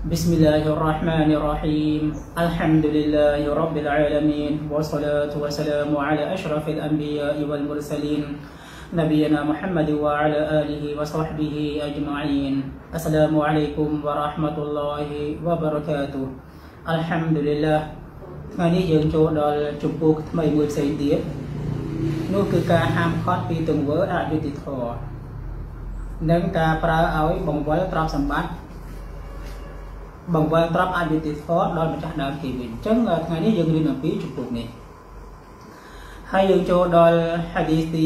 بسم الله الرحمن الرحيم الحمد لله رب العالمين والصلاة والسلام على أشرف الأنبياء والمرسلين نبينا محمد وعلى آله وصحبه أجمعين السلام عليكم ورحمة الله وبركاته الحمد لله ថ្ងៃនេះយើងចូលដល់ជំពូកថ្មីមួយផ្សេងទៀតនោះគឺការហាមឃាត់ពីទង្វើអយុត្តិធម៌និងការប្រើឲ្យបង្វិលទ្រព្យសម្បត្តិបង្វិលទ្រព្យអយុត្តិធម៌ដល់ម្ចាស់ដើមគេវិញអញ្ចឹងថ្ងៃនេះយើងរៀនអំពីជំពូកនេះហើយយើងចូលដល់ហាឌីសទី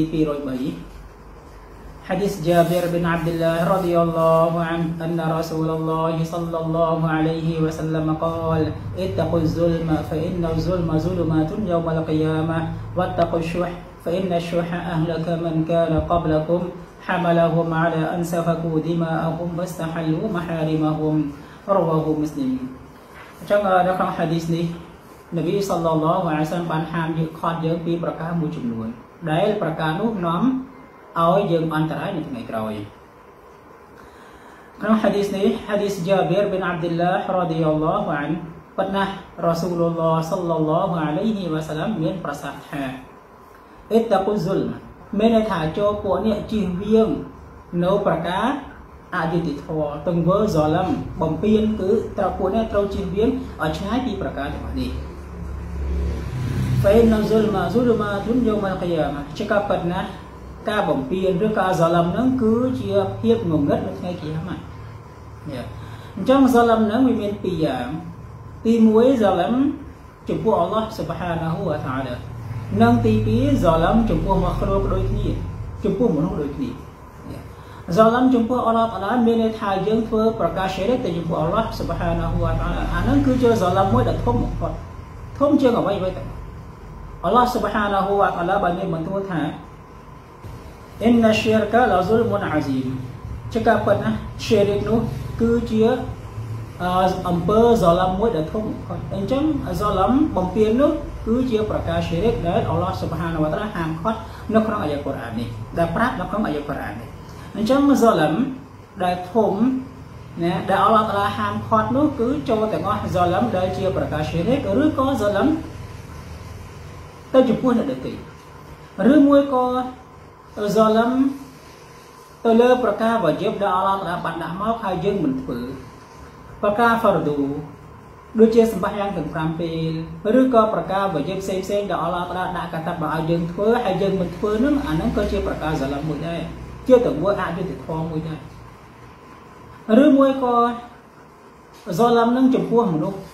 203حديث جابر بن عبد الله رضي الله عنه أن رسول الله صلى الله عليه وسلم قال اتقوا الظلم فإن الظلم ظلمات يوم القيامة واتقوا الشح فإن الشح أهلك من كان قبلكم حملهم على أن سفكوا دماءهم واستحلوا محارمهم رواه مسلم អញ្ចឹងនៅក្នុងហាឌីសនេះនប៊ីសល្លឡោះអាឡៃហ៊ីវ៉ាសល្លាមបានហាមយើងខត់យើងពីប្រការមួយចំនួនដែលប្រការនោះនាំឲ្យយើងអន្តរាយនៅថ្ងៃក្រោយក្នុងហាឌីសនេះហាឌីសជាប៊ីរប៊ីនអាប់ឌុលឡាហ៍រ៉ាឌីយ៉ាឡោះអានប៉ុន្តែរ៉ាស៊ូលឡោះសល្លឡោះអាឡៃហ៊ីវ៉ាសល្លាមមានប្រសាសន៍ថាអ៊ីតាកុហ្ស៊ុលមានន័យថាចូលពួកនេះជៀសវាងនៅប្រការអយុត្តិធម៌ទង្វើហ្សឡឹមបំពានគឺត្រូវពួកនេះត្រូវជៀសវាងឲ្យឆ្ងាយពីប្រការទាំងនេះفإن الظلم ظلمات يوم القيامة ជាការពិតណាស់ការបំពានឬការហ្សឡឹមហ្នឹងគឺជាភាពងងឹតនៅថ្ងៃគីយ៉ាម៉ាត់អញ្ចឹងហ្សឡឹមហ្នឹងវាមានពីរយ៉ាងទី1ហ្សឡឹមចំពោះអល់ឡោះស៊ុបហានាហ៊ូវតាអាឡានិងទី2ហ្សឡឹមចំពោះមកគ្រូដូចគ្នាចំពោះមនុស្សដូចគ្នាហ្សឡឹមចំពោះអល់ឡោះតាអាឡាមានន័យថាយើងធ្វើប្រការಶಿរិកទៅចំពោះអល់ឡោះស៊ុបហានាហ៊ូវតាអាឡាអាហ្នឹងគឺជាហ្សឡឹមមួយដែលធំបំផុតធំជាងអ្វីៗទៅអល់ឡោះស៊ុបហានាហ៊ូវតាអាឡាបានមានបន្ទូលថាإن الشرك لظلم عظيم ជាការពិតណាshirik នោះគឺជាអំពើហ្សឡឹមមួយដែលធំបំផុតអញ្ចឹងហ្សឡឹមបំពាននោះគឺជាប្រការ shirik ដែលអល់ឡោះស៊ុបហានវតាអាឡាហាមឃាត់នៅក្នុងអាយ៉ាកុរអាននេះដែលប្រាប់នៅក្នុងអាយ៉ាកុរអាននេះអញ្ចឹងហ្សឡឹមដែលធំណាដែលអល់ឡោះតាអាឡាហាមឃាត់នោះគឺចូលទាំងអស់ហ្សឡឹមដែលជាប្រការ shirik ឬក៏ហ្សឡឹមទៅចំពោះអ្នកដទៃឬមួយក៏ហ្សឡឹមទៅលើប្រការវ៉ាជីបដែលអល់ឡោះតាអាឡាបានដាក់មកហើយយើងមិនធ្វើប្រការហ្វារឌូដូចជាសម្បត្តិយ៉ាងទាំង5ពេលឬក៏ប្រការវ៉ាជីបផ្សេងៗដែលអល់ឡោះតាអាឡាដាក់កាតាបឲ្យយើងធ្វើហើយយើងមិនធ្វើនោះអាហ្នឹងក៏ជាប្រការហ្សឡឹមមួយដែរជាទង្វើអយុត្តិធម៌មួយដែរឬមួយក៏ហ្សឡឹមនឹងចំពោះមនុស្ស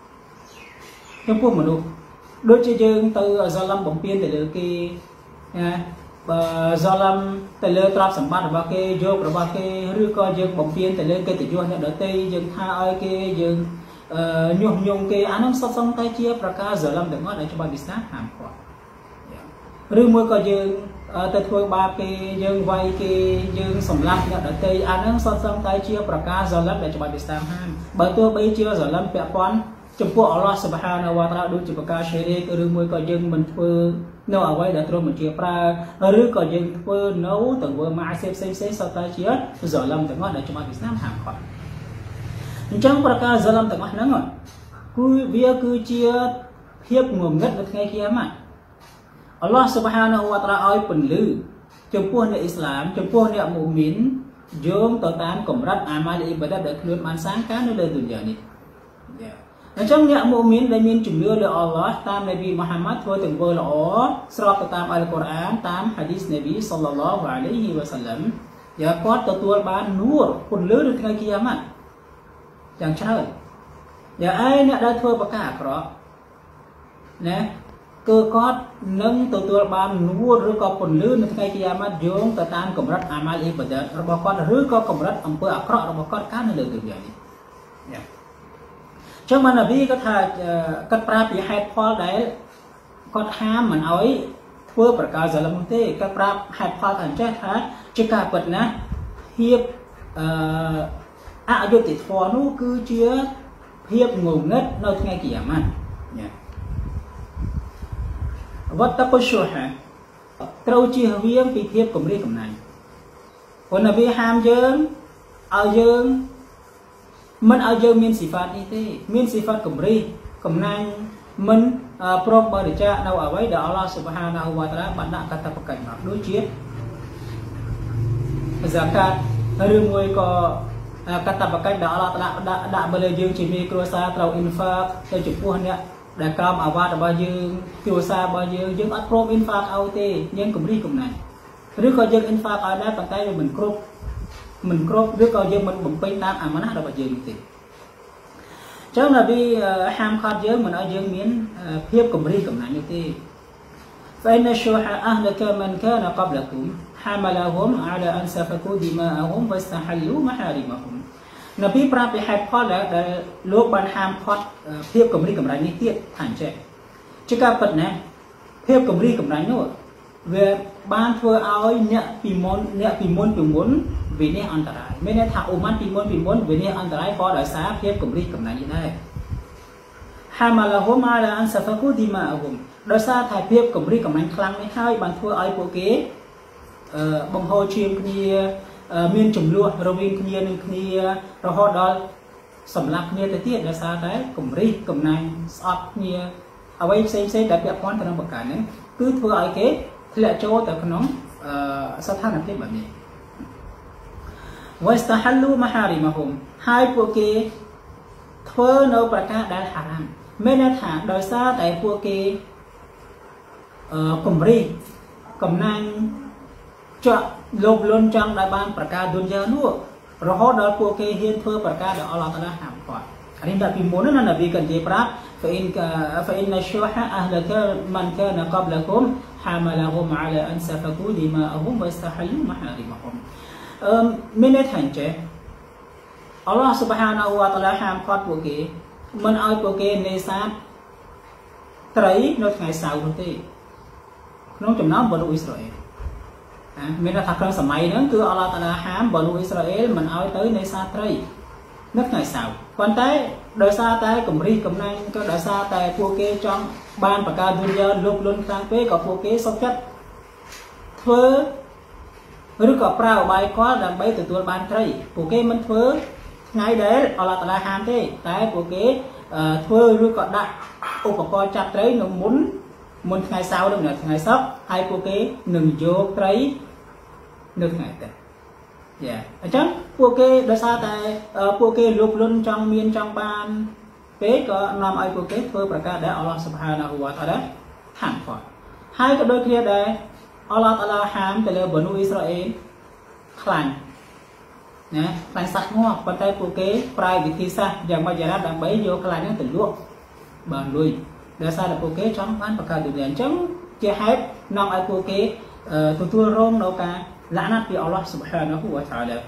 ដូចជាយើងទៅហ្សឡឹមបំពេញទៅលើគេណាបើហ្សឡឹមទៅលើទ្រព្យសម្បត្តិរបស់គេយករបស់គេឬក៏យើងបំពេញទៅលើកិត្តិយសអ្នកដទៃយើងថាឲ្យគេយើងញុះញង់គេអានោះសុទ្ធសឹងតែជាប្រការហ្សឡឹមទាំងអស់ដែលច្បាប់អ៊ីស្លាមហាមឃាត់ឬមួយក៏យើងទៅធ្វើបាបគេយើងវាយគេយើងសម្លាប់អ្នកដទៃអានោះសុទ្ធសឹងតែជាប្រការហ្សឡឹមដែលច្បាប់អ៊ីស្លាមហាមបើទោះបីជាហ្សឡឹមពាក់ព័ន្ធចំពោះអល់ឡោះស៊ុបហានាវតាអាឡាដូចជាប្រការ shirik ឬមួយក៏យើងមិនធ្វើនៅអ្វីដែលទ្រង់បញ្ជាប្រើឬក៏យើងធ្វើនៅទង្វើម៉ាស៊ីបផ្សេងសុទ្ធតែជាហ្សឡឹមទាំងអស់ដែលច្បាប់អ៊ីស្លាមហាមឃាត់អញ្ចឹងប្រការហ្សឡឹមទាំងអស់ហ្នឹងគឺវាគឺជាភាពងងឹតនៅថ្ងៃគីយ៉ាម៉ាត់អល់ឡោះស៊ុបហានាវតាអាឡាឲ្យពន្លឺចំពោះអ្នកអ៊ីស្លាមចំពោះអ្នកមូមីនយោងទៅតាមកម្រិតអាម៉ាលអ៊ីបាដាតដែលខ្លួនបានសាងការនៅលើឌុនយ៉ានេះអញ្ចឹងអ្នកមូមីនដែលមានជំនឿលើអល់ឡោះតាមនប៊ីមូហាម៉ាត់ធ្វើទង្វើល្អស្របទៅតាមអល់កុរអានតាមហាឌីសនប៊ីសល្លឡោះអាឡៃហ៊ីវ៉ាសល្លាមយ៉ាគាត់ទទួលបាននួរពន្លឺនៅថ្ងៃគីយ៉ាម៉ាត់យ៉ាងច្រើនយ៉ាងឯអ្នកដែលធ្វើប្រការអាក្រក់ណាគឺគាត់នឹងទទួលបាននួរឬក៏ពន្លឺនៅថ្ងៃគីយ៉ាម៉ាត់យោងទៅតាមកម្រិតអាម៉ាល់អ៊ីបាដាតរបស់គាត់ឬក៏កម្រិតអំពើអាក្រក់របស់គាត់កាលនៅលើឌុនយ៉ានេះចឹងបាននប៊ីគាត់ថាគាត់ប្រាប់ពីហេតុផលដែលគាត់ហាមមិនឲ្យធ្វើប្រការហ្សឡឹមនោះទេគាត់ប្រាប់ហេតុផលថាអញ្ចេះថាជាការពិតណាភាពអយុត្តិធម៌នោះគឺជាភាពងងឹតនៅថ្ងៃគីយ៉ាម៉ាត់វត្តកុសុហាត្រូវជៀសវាងពីភាពគំរាមកំណាញ់ព្រោះនប៊ីហាមយើងឲ្យយើង mình ở dương miên sĩ phạt như thế miên sĩ phạt cầm ri cầm nang mình prom bờ để cha đâu ở với đó Allah subhanahu wa ta'ala bạn đã kata pakai mặc đối chiết zakat rừng môi có kata pakai đó Allah đã bờ lề dương chỉ mi krosa trâu infaq theo chụp buôn nè đã cam ở vào bao dương krosa bao dương ở prom infaq ao tê nhưng cầm ri cầm này rứa coi dương infaq ở đây bàn tay mình crop rứa coi dương mình bụng pin đam mà nó đâu bao dương thì chắc là vì ham khát dương mình ở dương miến phiếp cầm ri cầm này như thế فإن الشح أهلك من كان قبلكم حملهم على أن سفكوا دماءهم واستحلوا محارمهم នៅពីប្រាប់ពីហេតុផលដែលលោកបានហាមឃាត់ភាពកំរីកំរៃនេះទៀតថាអញ្ចឹងជាការពិតណាភាពកំរីកំរៃនោះវាបានធ្វើឲ្យអ្នកពីមុនវិនិច្ឆ័យអន្តរាយមានន័យថាអូម៉ាន់ពីមុនវិនិច្ឆ័យអន្តរាយក៏ដោយសារភាពកំរីកំរៃនេះដែរហាម៉ាឡាហូមអាឡាអានសាហ្វាគូឌីម៉ាអ៊ុមដោយសារថាភាពកំរីកំរៃខ្លាំងនេះហើយបានធ្វើឲ្យពួកគេបង្ហូរឈាមគ្នាមានចំនួនរវាងគ្នានឹងគ្នារហូតដល់សម្លាប់គ្នាទៅទៀតដោយសារតែកំរីកំណាញ់ស្អប់គ្នាអ្វីផ្សេងដែលពាក់ព័ន្ធទៅនឹងប្រការនេះគឺធ្វើឲ្យគេធ្លាក់ចូលទៅក្នុងស្ថានភាពបែបនេះ واستحلوا محارمهم ហើយពួកគេធ្វើនៅប្រការដែលហារ៉ាមមានន័យថាដោយសារតែពួកគេកំរីកំណាញ់ចាក់លោភលន់ចង់ដែលបានប្រការදුនយ៉ានោះរហូតដល់ពួកគេហ៊ានធ្វើប្រការដែលអល់ឡោះតាឡាហាមគាត់នេះតែពីមុនណានប៊ីកាន់និយាយប្រាប់ فإن الشح أهلك من كان قبلكم حملهم على أن سفكوا دماءهم واستحلوا محارمهم មានន័យថាអញ្ចឹងអល់ឡោះស៊ុបហានាហ៊ូវតាឡាហាមឃាត់ពួកគេមិនឲ្យពួកគេនេសាទត្រីនៅថ្ងៃសៅរ៍នោះទេក្នុងចំណោមមនុស្សអ៊ីស្រាអែលមានន័យថាក្នុងសម័យហ្នឹងគឺអល់ឡោះតាឡាហាមមនុស្សអ៊ីស្រាអែលមិនឲ្យទៅនេសាទត្រីនៅថ្ងៃសៅរ៍ប៉ុន្តែដោយសារតែគម្រិះកំណាញ់ក៏ដោយសារតែពួកគេចង់បានប្រការදුនយ៉ាលោកលុនខ្លាំងពេកក៏ពួកគេសុខចិត្តធ្វើឬក៏ប្រើឧបាយគាត់ដើម្បីទទួលបានត្រីពួកគេមិនធ្វើថ្ងៃដែលអល់ឡោះតាឡាហាមទេតែពួកគេធ្វើឬក៏ដាក់ឧបករណ៍ចាប់ត្រីនៅមុនថ្ងៃសៅរ៍និងថ្ងៃសុក្រហើយពួកគេនឹងយកត្រីនៅថ្ងៃអាទិត្យយ៉ាអញ្ចឹងពួកគេដោយសារតែពួកគេលុបលុនចង់មានចង់បានពេកក៏នាំឲ្យពួកគេធ្វើប្រការដែលអល់ឡោះស៊ុបហានាហ៊ូវតាឡាហាមគាត់ហើយក៏ដូចគ្នាដែរអល់ឡោះតាឡាហាមទៅលើមនុស្សអ៊ីស្រាអែលខ្លាំងណាខ្លាំងសាស់ងាប់ប៉ុន្តែពួកគេប្រើវិធីសាស្ត្រយ៉ាងម៉េចយ៉ាងណាដើម្បីយកខ្លាញ់ហ្នឹងទៅលក់បានលុយដោយសារតែពួកគេចង់បានប្រការដូចនេះអញ្ចឹងជាហេតុនាំឲ្យពួកគេទទួលរងនៅការឡាណាត់ពីអល់ឡោះស៊ុបហានាហ៊ូវតាឡា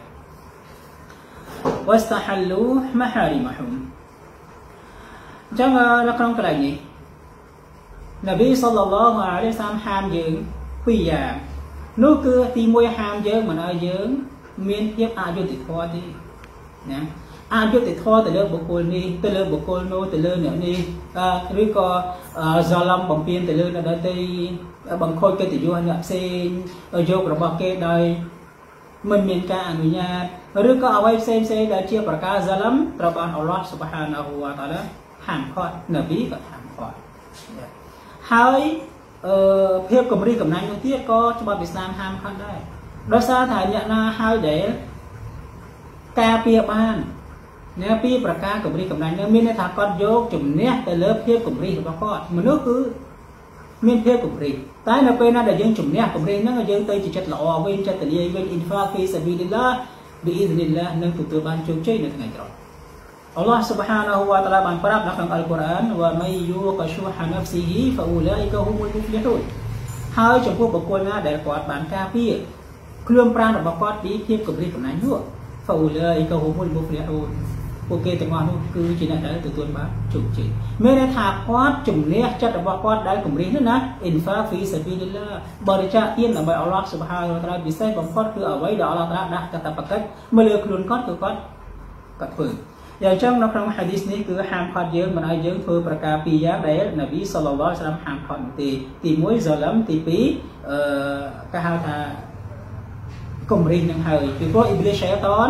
واستحلوا محارمهم អញ្ចឹងនៅក្នុងកន្លែងនេះនប៊ីសល្លឡោះអាឡៃហ៊ីវ៉ាសាឡាមហាមយើងពីរយ៉ាងនោះគឺទី1ហាមយើងមិនឲ្យយើងមានភាពអយុត្តិធម៌ទេណាអយុត្តិធម៌ទៅលើបុគ្គលនេះទៅលើបុគ្គលនោះទៅលើអ្នកនេះឬក៏ហ្សាឡំបំពេញទៅលើអ្នកដទៃបង្ខូចកិត្តិយសអ្នកផ្សេងយករបស់គេដោយមិនមានការអនុញ្ញាតឬក៏អ្វីផ្សេងដែលជាប្រការហ្សាឡំត្រូវបានអល់ឡោះស៊ុបហានាហ៊ូវតាឡាហាមឃាត់នប៊ីក៏ហាមឃាត់ហើយភាពគំរីកំណាញ់នោះទៀតក៏ច្បាប់អ៊ីស្លាមហាមឃាត់ដែរដោយសារតែអ្នកណាហើយដែលការពារបានអ្នកពីប្រការគំរីកំណាញ់នោះមានន័យថាគាត់យកជំនះទៅលើភាពគំរីរបស់គាត់មនុស្សគឺមានភាពគំរីតែនៅពេលណាដែលយើងជំនះគំរីហ្នឹងយើងទៅជាចិត្តល្អវិញចិត្តទលាយវិញអ៊ីនហ្វាហ្វីសាប៊ីលីឡាប៊ីអ៊ីហ្នីឡានឹងទទួលបានជោគជ័យនៅថ្ងៃក្រោយអល់ឡោះស៊ុបហានាហ៊ូវតាឡាបានប្រាប់នៅក្នុងអល់កុរអានវ៉ាមៃយូកឈូហាណាហ្វស៊ីហ៊ីហ្វអ៊ូឡាអ៊ីកាហ៊ុមុលមុហ្លីហ៊ូនហើយចំពោះបុគ្គលណាដែលគាត់បានការពារខ្លួនប្រាណរបស់គាត់ពីភាពគំរាមកំហែងនោះហ្វអ៊ូឡាអ៊ីកាហ៊ុមុលមុហ្លីហ៊ូនពួកគេទាំងអស់នោះគឺជាអ្នកដែលទទួលបានជោគជ័យមានន័យថាគាត់ជំនះចិត្តរបស់គាត់ដែលគំរាមនោះណាអ៊ីនហ្វាហ្វីសាប៊ីលីឡាបរិច្ចាគទានដើម្បីអល់ឡោះស៊ុបហានាហ៊ូវតាឡាពិសេសបំផុតគឺអ្វីដែលអល់ឡោះតាឡាដាក់កាតព្វកិច្ចមកលើខ្លួនគាត់គឺគាត់ធ្វើយ៉ាងចឹងនៅក្នុងហាឌីសនេះគឺហាមឃាត់យើងមិនឲ្យយើងធ្វើប្រការពីរយ៉ាងដែលនប៊ីសល្លឡោះអាឡៃហ៊ីវ៉ាសឡាមហាមឃាត់នោះទេទី1ហ្សាឡាំទី2គេហៅថាគំរិះនឹងហើយពីព្រោះអ៊ីប្លីសឆៃតាន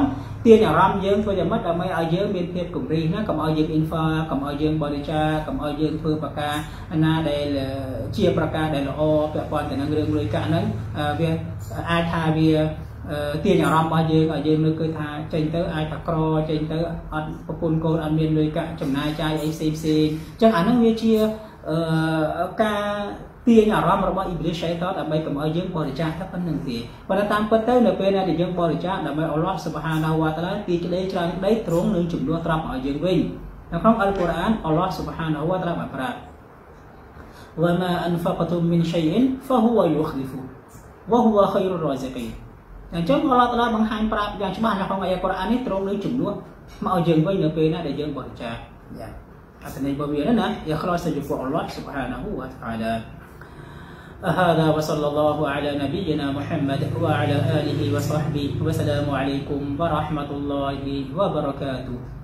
tiền nhà ram dương thôi giờ mất là mấy ai dương miền thiệp cùng đi nó cầm ai dương info cầm ai dương body cha cầm ai dương phương bạc ca anh đây là chia bạc ca đây là o vợ con thì năng lượng người cả nấy về ai tha về tiền nhà ram bao dương ở dương nơi cơ tha trên tới ai thà cro trên tới ăn popun cô ăn miền người cả chồng nai trai acc chẳng hạn nó về chia ca tiền nhà ram rồi bao iblis sẽ thoát ở đây cầm ai dương body cha thấp hơn nương tiền và nó tam tới nơi bên này thì dương body cha là mấy Allah subhanahu wa taala tiền cho đây cho đấy trốn nương chủng đua trap ở dương vinh nó không Al-Quran Allah subhanahu wa taala bảo وما أنفقتم من شيء فهو يخلفه وهو خير الرازقين អញ្ចឹងអល់ឡោះតាឡាបង្ហាញប្រាប់យ៉ាងច្បាស់នៅក្នុងអាយ៉ាកុរអាននេះត្រង់នឹងជំនួសមកយើងវិញនៅពេលណាដែលយើងបរិច្ចាគយ៉ាអត្ថន័យរបស់វាណាយ៉ាខ្លោសទៅចំពោះអល់ឡោះ سبحانه وتعالى هذا وصلى الله على نبينا محمد وعلى آله وصحبه والسلام عليكم ورحمة الله وبركاته